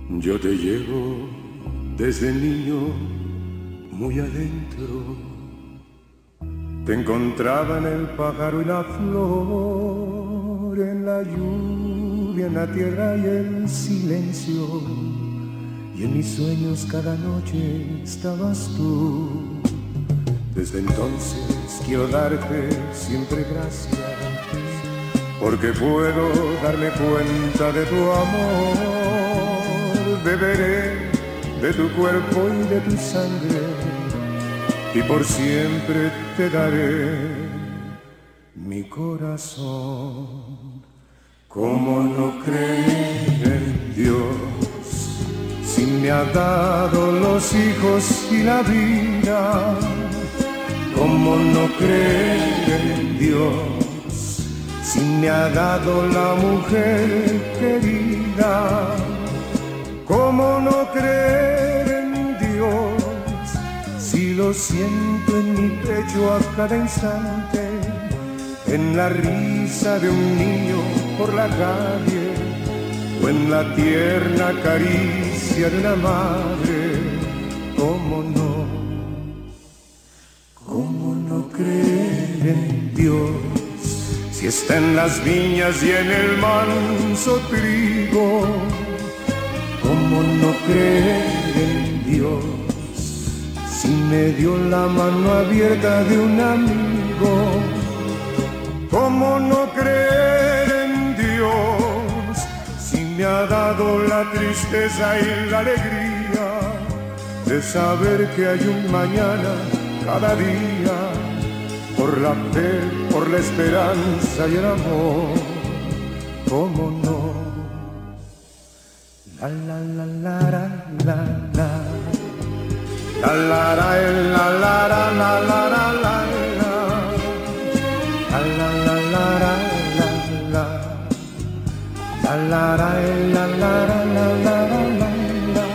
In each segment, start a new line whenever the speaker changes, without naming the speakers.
Yo te llevo desde niño muy adentro. Te encontraba en el pájaro y la flor, en la lluvia, en la tierra y el silencio. Y en mis sueños cada noche estabas tú. Desde entonces quiero darte siempre gracias, porque puedo darme cuenta de tu amor. Beberé de tu cuerpo y de tu sangre, y por siempre te daré mi corazón. ¿Cómo no creer en Dios si me ha dado los hijos y la vida? ¿Cómo no creer en Dios si me ha dado la mujer querida? ¿Cómo no creer en Dios si lo siento en mi pecho a cada instante, en la risa de un niño por la calle o en la tierna caricia de la madre? ¿Cómo no? ¿Cómo no creer en Dios si está en las viñas y en el manso trigo? ¿Cómo no creer en Dios si me dio la mano abierta de un amigo? ¿Cómo no creer en Dios si me ha dado la tristeza y la alegría de saber que hay un mañana cada día, por la fe, por la esperanza y el amor? ¿Cómo no? La la la la la la la la la la la la la la la la la.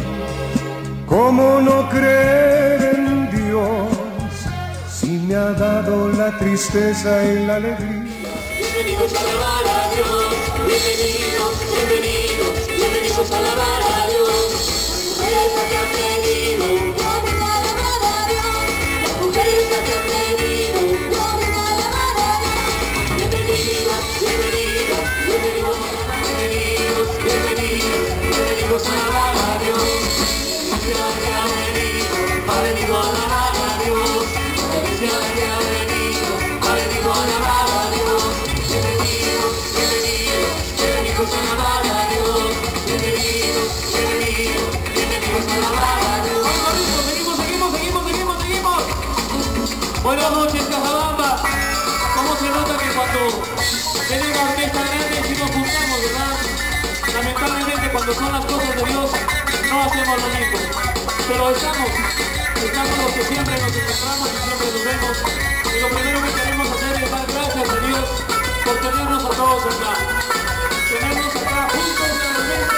¿Cómo no creer en Dios si me ha dado la tristeza y la alegría?
Bienvenidos a alabar a Dios, bienvenidos, bienvenidos, bienvenidos a alabar a Dios. Mujeres que han venido, vienen a alabar a Dios. Las mujeres que han venido, vienen a alabar a Dios. Bienvenidos, bienvenidos, bienvenidos, bienvenidos, bienvenidos, bienvenidos a alabar a Dios. La iglesia que ha venido a alabar a Dios. La iglesia que ha venido a alabar a Dios. Bienvenidos, bienvenidos, bienvenidos a alabar a Dios. Bienvenidos, bienvenidos, bienvenidos a alabar a Dios. Seguimos, seguimos, seguimos, seguimos, seguimos. Buenas noches, Cajabamba. ¿Cómo se nota que cuando tiene una orquesta grande si nos juntamos, verdad? Lamentablemente cuando son las cosas de Dios no hacemos lo mismo. Pero estamos los que siempre nos encontramos y siempre nos vemos. Y lo primero que queremos hacer es dar gracias a Dios por tenernos a todos acá. Tenernos acá juntos realmente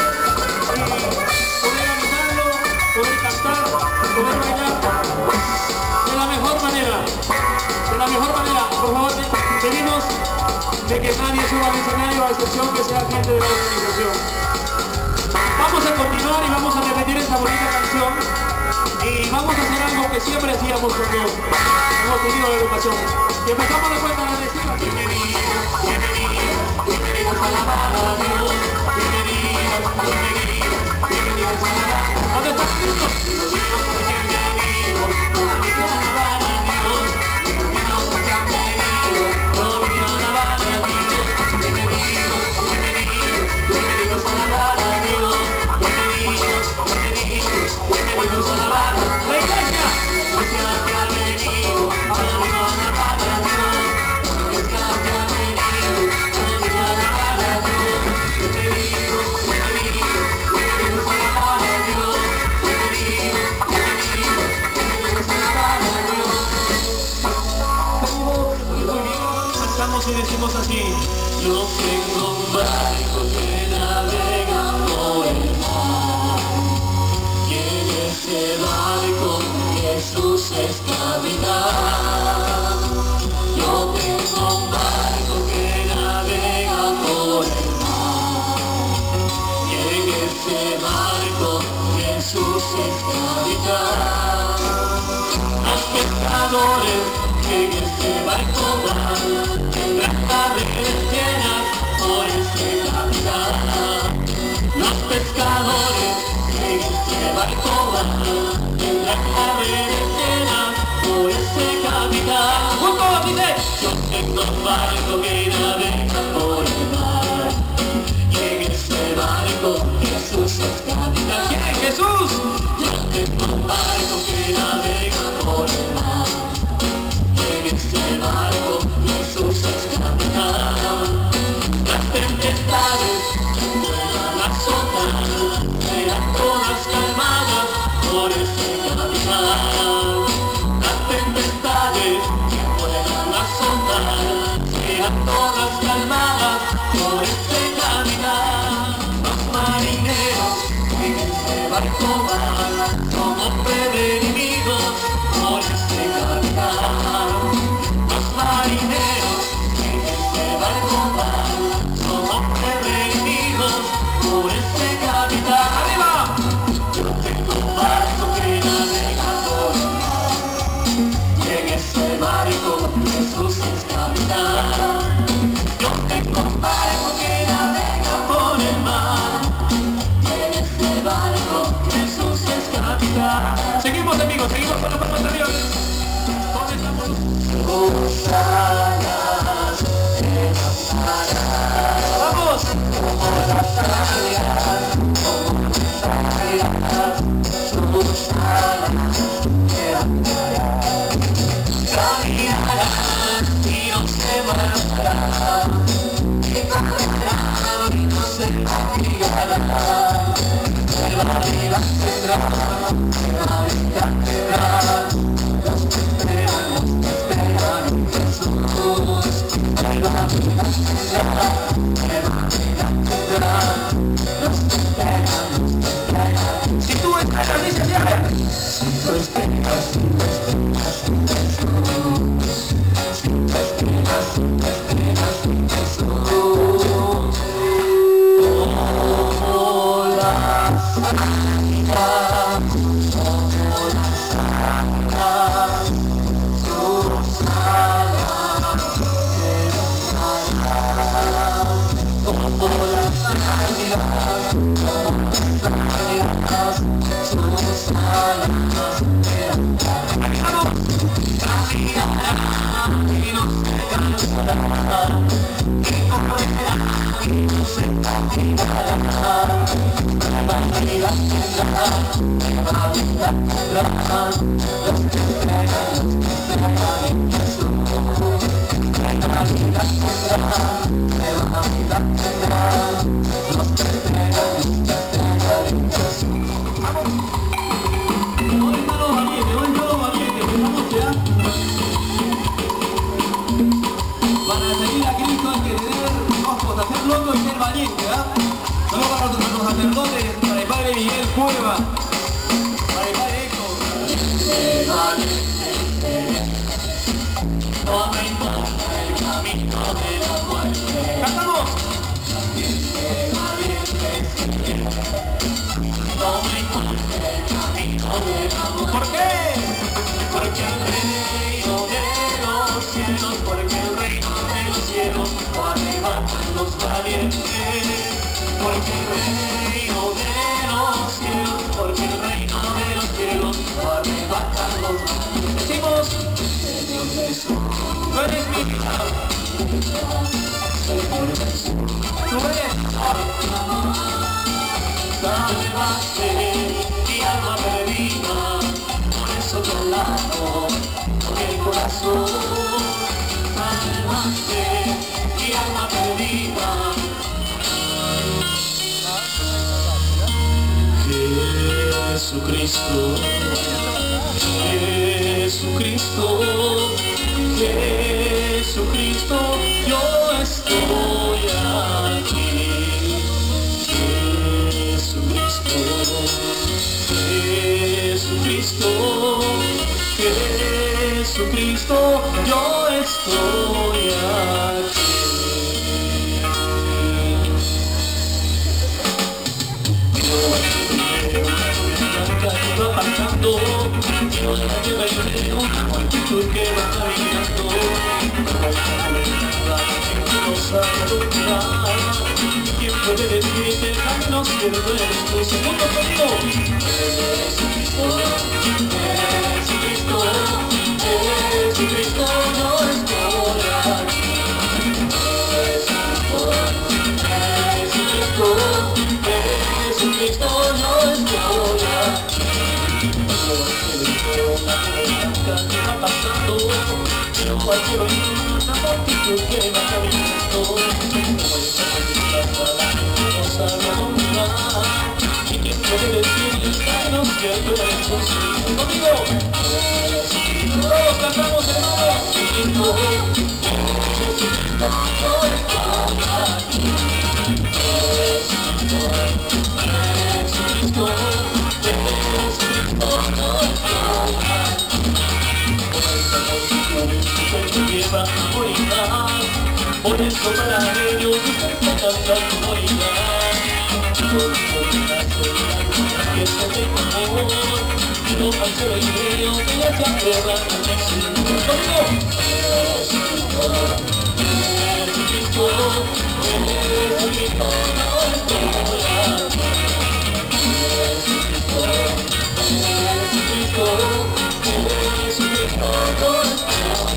y poder animarlo, poder cantar, poder bailar de la mejor manera. De la mejor manera. Por favor, pedimos de que nadie suba al escenario a excepción que sea gente de la organización. Vamos a continuar y vamos a repetir esta bonita canción. Y vamos a hacer algo que siempre hacíamos con Dios. Hemos tenido la educación. Y empezamos de cuenta a decir: bienvenidos, bienvenidos, bienvenidos a alabar a Dios. Bienvenidos, bienvenidos, bienvenidos a alabar a Dios. ¿Dónde están Cristo? Bienvenidos, bienvenidos a alabar a Dios. Bienvenidos que han venido, todos vinieron a alabar a Dios. Bienvenidos, bienvenidos, bienvenidos a alabar a Dios. Bienvenidos, bienvenidos, bienvenidos a alabar a Dios. La iglesia que ha venido, ha venido a alabar a Dios. La iglesia que ha venido, ha venido a alabar a Dios. Bienvenidos, esclavitud. Los pescadores que en este barco van, tendrán las redes llenas por ese capitán. Los pescadores que en este barco van, tendrán las redes llenas por ese capitán. ¡Junto! Dice: yo tengo un barco que navega por el mar, y en ese barco Jesús es capitán. ¿Quién es Jesús? Yo tengo un barco que navega por el mar, y en ese barco Jesús es capitán. Las tempestades puedan azotar, serán todas calmadas por ese capitán. Las tempestades que puedan azotar, serán todas calmadas por ese capitán. Los marineros que en ese barco van, somos prevenidos por ese capitán. Los marineros que en ese barco van, somos prevenidos por ese capitán. ¡Arriba! Yo tengo un barco que navega por el mar, y en ese barco Jesús es capitán. Yo tengo un barco que navega por el mar, y en ese barco Jesús es capitán. Seguimos, amigos, seguimos con los pasos anteriores. Tus alas se lanzarán. ¡Vamos! Como las águilas, como las águilas, tus alas se lanzarán. Caminarán y no se marcharán, y correrán y no se fatigarán. La vida tendrá, la vida tendrá. Los que esperan en Jesús. La vida tendrá, la vida tendrá. Los que esperan. Si tú esperas, dice Diana. Si tú esperas en Jesús. Si tú esperas en Jesús. Como las águilas, como las águilas, sus alas se lanzarán. Como las águilas, sus alas se lanzarán. Caminarán y no se cansarán, y correrán y no se fatigarán. La vida tendrá, la vida tendrá. Los que esperan en Jesús. La vida tendrá, la vida tendrá. Los que esperan en Jesús. ¡Vamos! Hoy manos valientes, empezamos ya. Para seguir a Cristo hay que tener ojos, hacer loco y ser valiente, ¿ah? Solo para nuestros sacerdotes, para el padre Miguel Cueva, para el padre Eco. No me importa el camino de la muerte. ¡Cantamos! No me importa el camino de la muerte. ¿Por qué? Porque el reino de los cielos, porque el reino de los cielos lo arrebatan los valientes. Porque el reino de los cielos, porque el reino de los cielos lo arrebatan los valientes. Decimos, Señor Jesús, tú eres mi vida. Señor Jesús, tú eres salvaste mi alma perdida, por eso te alabo con el corazón. Salvaste mi alma perdida. Jesucristo, Jesucristo, Jesucristo, yo estoy aquí. Jesucristo, Jesucristo, Jesucristo, yo estoy aquí. Yo quiero cantar
espíritu que va caminando, no sabe dónde va. ¿Quién puede decir que el camino cierto eres tú? Segundo conmigo. Jesucristo, Jesucristo, Jesucristo no es hora. Jesucristo, Jesucristo no es hora. Que va pasando, pero cualquier una multitud que va caminando, no sabe dónde va. ¿Y quién puede decir que no cierto es posible? Conmigo, todos cantamos hermanos. Jesucristo, Jesucristo no es hora. Jesucristo, Jesucristo, Jesucristo no es hora. Lleva a morir, por eso para ellos está cantando morirá. Por nace la fiesta de amor, y no pase el río que ya se aferra con el cielo. Conmigo. Jesucristo, Jesucristo, Jesucristo no es hora. Jesucristo, Jesucristo, Jesucristo no es hora.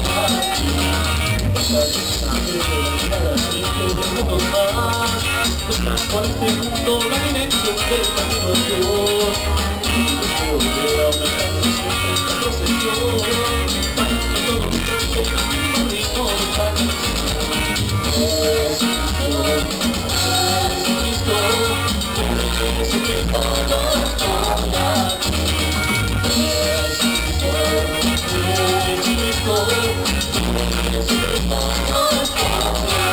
Por este mundo la dimensión del camino es Dios. Y deseo que la una canción de esta procesión, para que todo mi canto camino rico de canción. Jesucristo, Jesucristo, Jesucristo no es hora. Jesucristo, Jesucristo, Jesucristo no es hora.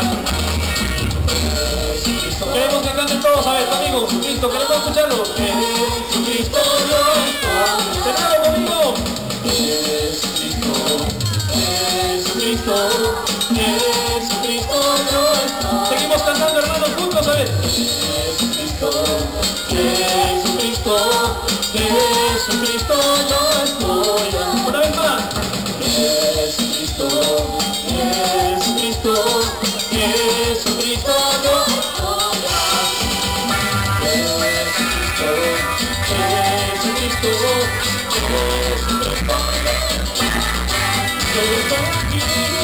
Queremos que canten todos, a ver, amigos, listo, queremos escucharlo. Jesucristo no es hora. ¡Cerrado conmigo! Jesucristo, Jesucristo, Jesucristo no es hora. Seguimos cantando, hermanos, juntos, a ver. Jesucristo, Jesucristo, Jesucristo no es hora. Una vez más. Jesucristo, Jesucristo, Jesucristo no es hora. Jesucristo, Jesucristo, Jesucristo yo estoy aquí.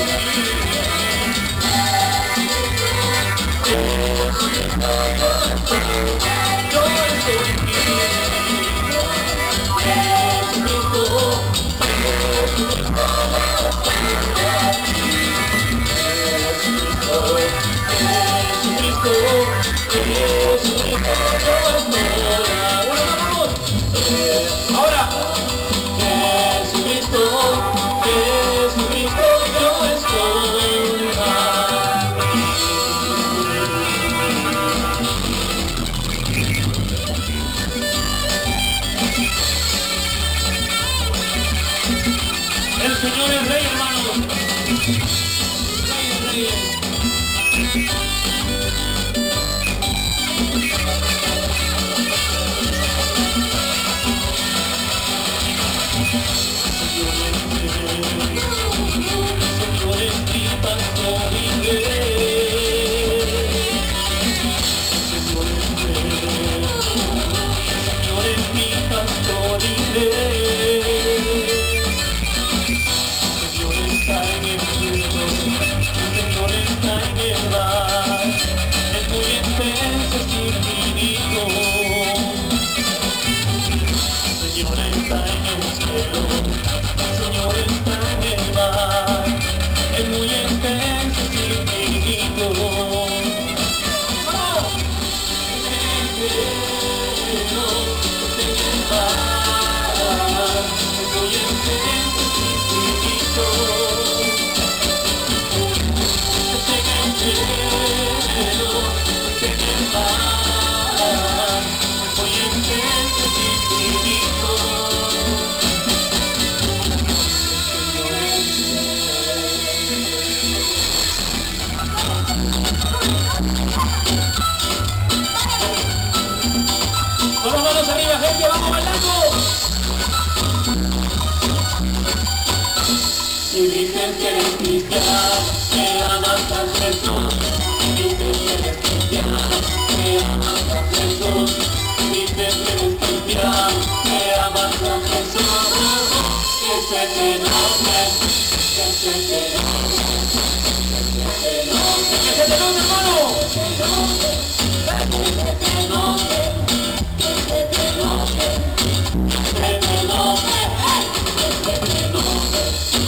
Jesucristo, yo estoy aquí. Jesucristo, ahora, Jesucristo, Jesucristo, yo estoy. El Señor es Rey, hermano. Rey de Reyes. Si dices que eres cristiano, que amas a Jesús. Si dices que eres cristiano, que amas a Jesús. Si dices que eres cristiano, que amas a Jesús. Que se te note, que se te note, que se te note, hermano. Que se te note, que se te note, que se te note, que se te note, que se te note.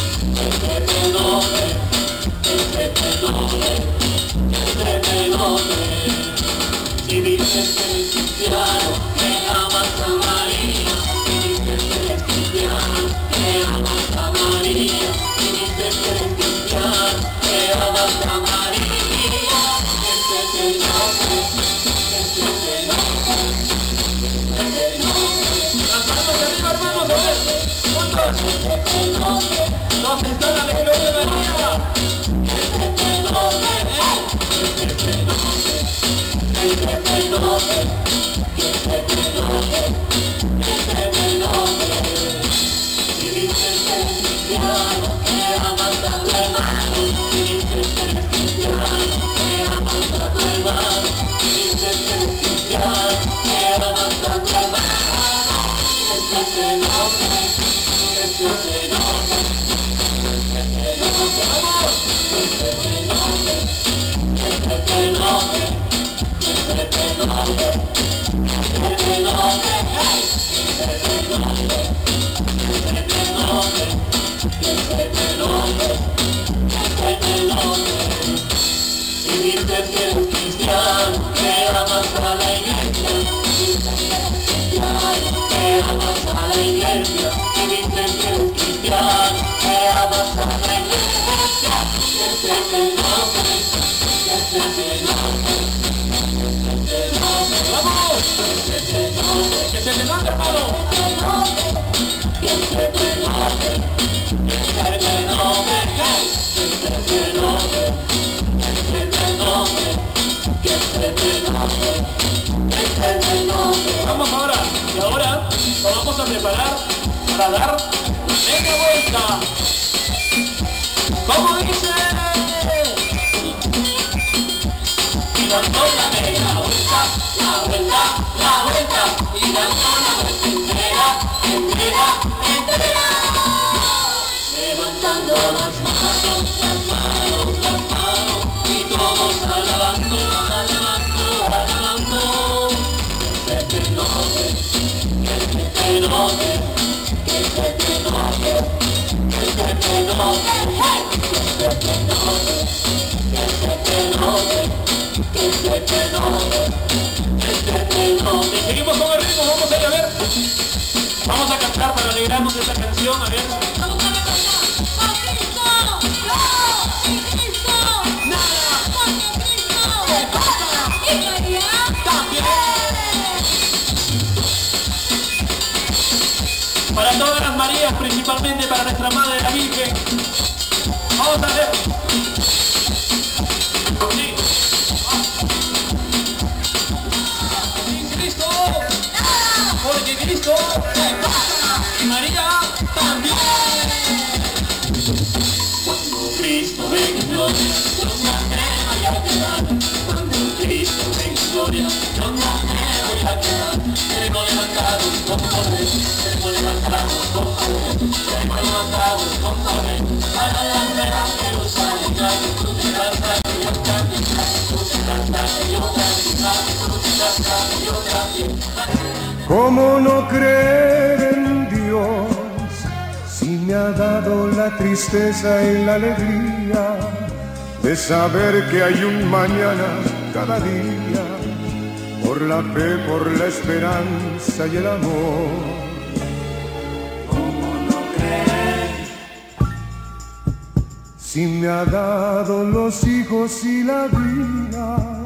Si dices que eres cristiano, que amas a María. Si dices que eres cristiano, que amas a María. Si dices que eres cristiano, que amas a María. Que se te note, que se te note, que se te note. Las manos arriba, hermanos, a ver, juntos. Que se te note. ¿Dónde está la gloria de María? Que se te note, que se te note, que se te note, que se te note, que se te note. Si dices que eres cristiano, que amas a tu hermano. Si dices que eres cristiano, que amas a tu hermano. Si dices que eres cristiano, que amas a tu hermano. Que se te note, que se te note. Si dices que eres cristiano, que amas a la iglesia. Si dices que eres cristiano, que amas a la iglesia. Si dices que eres cristiano, que amas a la iglesia. Que se te note, que se te note, que se te note. ¡Vamos! Que se te note, que se te note, hermano. Que se te note, que se te note, que se te note, que se te note, que se te note, que se te note. Vamos ahora, y ahora nos vamos a preparar para dar media vuelta. ¿Cómo dice? Y dando la media vuelta, la vuelta, la vuelta. Y dando la vuelta entera, entera, entera. Levantando las manos, las manos, las manos. Y todos alabando, alabando, alabando. Que se te note, que se te note, que se te note, que se te note, que se te note, que se te note, que se te note, que se te note. Seguimos con el ritmo, vamos a ir a ver. Vamos a cantar para alegrarnos de esta canción, a ver. Vamos a cantar. ¡Con Cristo! ¡No! ¡Sin Cristo! ¡Nada! ¡Porque Cristo! ¿Qué pasa? ¡Y María! ¡También! Para todas las Marías, principalmente para nuestra Madre la Virgen. Vamos a ver. Sí. Sin Cristo, porque Cristo y María también. Cuando Cristo venga en gloria, yo no me voy a quedar. Cuando Cristo venga en gloria, yo no me voy a quedar. Seremos levantados con poder, seremos levantados con poder, seremos levantados con poder. Para la nueva Jerusalén, que tú te das, que yo también, tú te das, que yo también, tú te das, que yo también.
¿Cómo no creer en Dios si me ha dado la tristeza y la alegría de saber que hay un mañana cada día? Por la fe, por la esperanza y el amor.
¿Cómo no creer?
Si me ha dado los hijos y la vida,